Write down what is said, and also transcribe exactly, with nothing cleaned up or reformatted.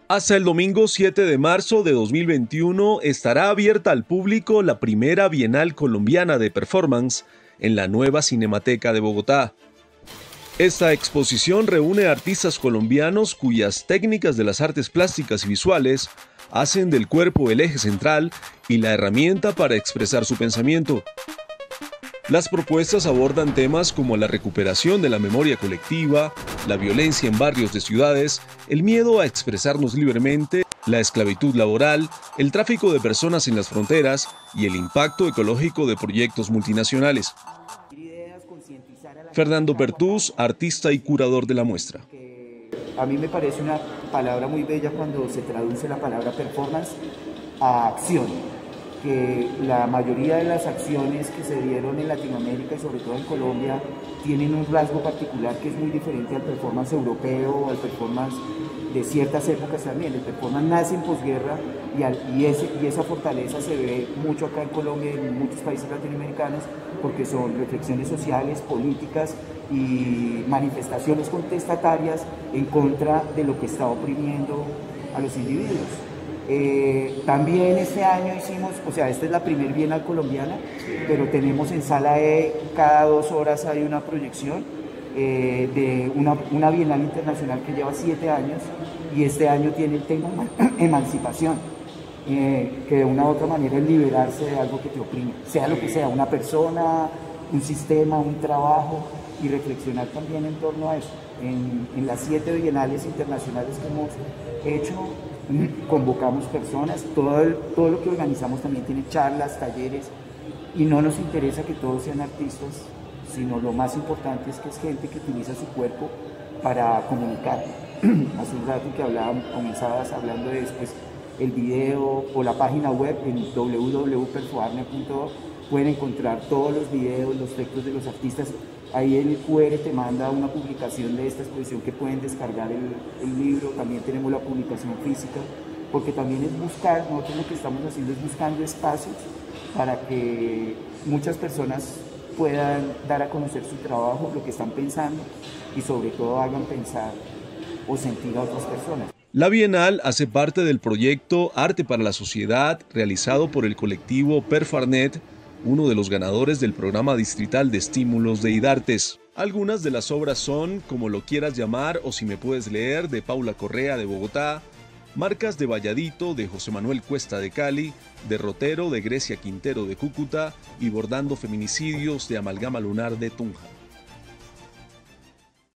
Hasta el domingo siete de marzo de dos mil veintiuno estará abierta al público la primera Bienal Colombiana de Performance en la nueva Cinemateca de Bogotá. Esta exposición reúne a artistas colombianos cuyas técnicas de las artes plásticas y visuales hacen del cuerpo el eje central y la herramienta para expresar su pensamiento. Las propuestas abordan temas como la recuperación de la memoria colectiva, la violencia en barrios de ciudades, el miedo a expresarnos libremente, la esclavitud laboral, el tráfico de personas en las fronteras y el impacto ecológico de proyectos multinacionales. Fernando Pertús, artista y curador de la muestra. A mí me parece una palabra muy bella cuando se traduce la palabra performance a acción. Que la mayoría de las acciones que se dieron en Latinoamérica y sobre todo en Colombia tienen un rasgo particular que es muy diferente al performance europeo o al performance de ciertas épocas también. El performance nace en posguerra y, al, y, ese, y esa fortaleza se ve mucho acá en Colombia y en muchos países latinoamericanos porque son reflexiones sociales, políticas y manifestaciones contestatarias en contra de lo que está oprimiendo a los individuos. Eh, también este año hicimos, o sea, esta es la primer Bienal colombiana, pero tenemos en Sala E, cada dos horas hay una proyección eh, de una, una Bienal internacional que lleva siete años y este año tiene el tema emancipación, eh, que de una u otra manera es liberarse de algo que te oprime, sea lo que sea, una persona, un sistema, un trabajo, y reflexionar también en torno a eso. En, en las siete bienales internacionales que hemos hecho, convocamos personas, todo, el, todo lo que organizamos también tiene charlas, talleres, y no nos interesa que todos sean artistas, sino lo más importante es que es gente que utiliza su cuerpo para comunicar. Hace un rato que hablábamos, comenzabas hablando de después el video o la página web en w w w punto perfoarne punto org, pueden encontrar todos los videos, los textos de los artistas. Ahí el Q R te manda una publicación de esta exposición que pueden descargar el, el libro. También tenemos la publicación física, porque también es buscar, nosotros lo que estamos haciendo es buscando espacios para que muchas personas puedan dar a conocer su trabajo, lo que están pensando y sobre todo hagan pensar o sentir a otras personas. La Bienal hace parte del proyecto Arte para la Sociedad realizado por el colectivo Perfarnet, uno de los ganadores del programa distrital de estímulos de IDARTES. Algunas de las obras son Como lo quieras llamar o Si me puedes leer, de Paula Correa de Bogotá, Marcas de Valladito, de José Manuel Cuesta de Cali, Derrotero, de Grecia Quintero de Cúcuta y Bordando feminicidios, de Amalgama Lunar de Tunja.